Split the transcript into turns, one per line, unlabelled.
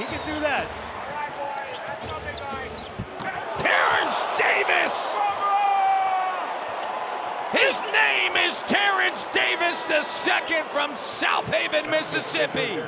He can do that.
All right, boys. That's something, guys.
Terence Davis! His name is Terence Davis II from South Haven, Mississippi.